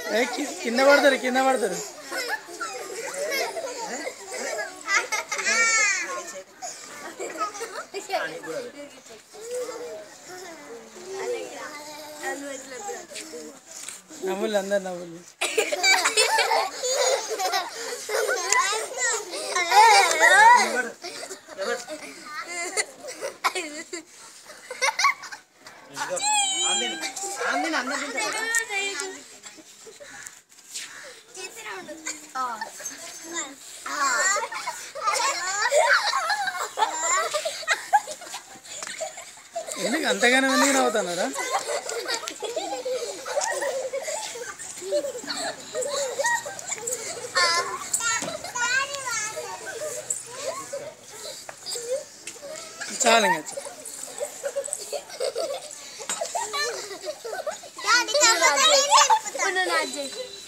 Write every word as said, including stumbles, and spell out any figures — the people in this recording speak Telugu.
ఏ కి- కింద పడతారు కింద పడతారు. నవ్వులు అందరు నవ్వులు. ఎందుకు అంతగానో ఎందుకు నవ్వుతున్నారా? చాలు ఇంకా